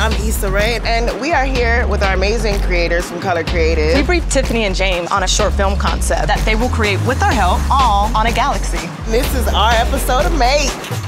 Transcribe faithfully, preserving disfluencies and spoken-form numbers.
I'm Issa, and we are here with our amazing creators from Color Creative. We briefed Tiffany and James on a short film concept that they will create with our help, all on a galaxy. This is our episode of Mate.